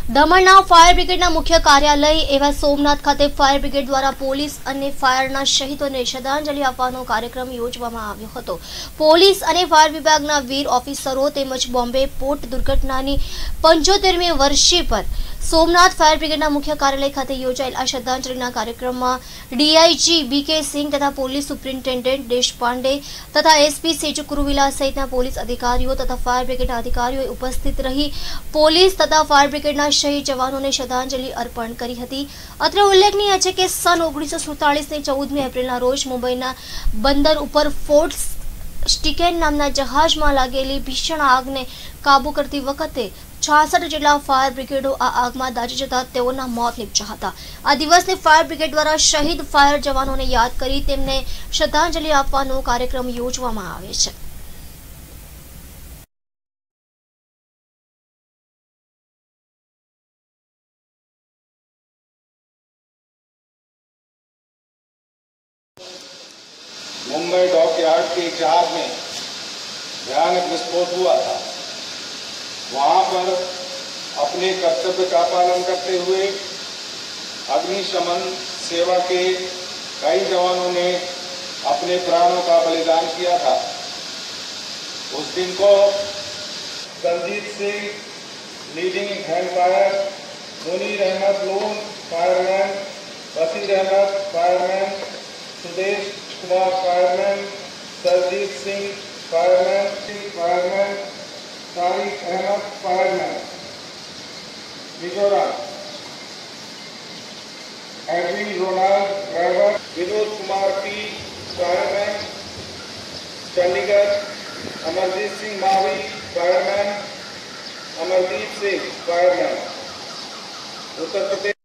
દમણના ફાયર બ્રિગેડના મુખ્ય કાર્યાલય એવા સોમનાથ ખાતે ફાયર બ્રિગેડ દ્વારા પોલીસ અને ફાયરના શહીદોને શ્રદ્ધાંજલિ આપવાનો કાર્યક્રમ યોજવામાં આવ્યો હતો। પોલીસ અને ફાયર વિભાગના વીર ઓફિસરો તેમજ બોમ્બે પોર્ટ દુર્ઘટનાની 75મી વર્ષે પર સોમનાથ ફાયર બ્રિગેડના મુખ્ય કાર્યાલય ખાતે યોજાયેલ આ શ્રદ્ધાંજલિના કાર્યક્રમમાં ડીઆઈજી બીકે સિંહ તથા પોલીસ સુપ્રિન્ટેન્ડન્ટ દેશપાંડે તથા એસપી સેજુ કુરુવિલા સહિતના પોલીસ અધિકારીઓ તથા ફાયર બ્રિગેડના અધિકારીઓએ ઉપસ્થિત રહી પોલીસ તથા ફાયર બ્રિગેડના શહીદ જવાનોને શ્રદ્ધાંજલિ અર્પણ કરી હતી। અત્રે ઉલ્લેખનીય છે કે સન 1947ની 14મી એપ્રિલના રોજ મુંબઈના બંદર ઉપર ફોર્ટ સ્ટીકેન નામના જહાજમાં લાગેલી ભીષણ આગને કાબુ કરતી વખતે 66 જેટલા ફાયર બ્રિગેડો આ આગમાં દાઝી જતા તેઓના મોત નીપજ્યા હતા। આ દિવસને ફાયર બ્રિગેડ દ્વારા શહીદ ફાયર જવાનોને યાદ કરી તેમને શ્રદ્ધાંજલિ આપવાનો કાર્યક્રમ યોજવામાં આવે છે। मुंबई डॉकयार्ड के एक जहाज में भयानक विस्फोट हुआ था। वहां पर अपने कर्तव्य का पालन करते हुए अग्निशमन सेवा के कई जवानों ने अपने प्राणों का बलिदान किया था। उस दिन को Daljit Singh leading hand fire, Munir Ahmad Lone fireman, Bashir Ahmad fireman, Sudesh Kumar fireman, Sarjit Singh fireman, Tariq Ahmad fireman, Mizoram, Edwin Ronald driver, Vinod Kumar P fireman, Chandigarh, Amarjeet Singh Mavi fireman, Amardeep Singh fireman, Uttar प्रदेश।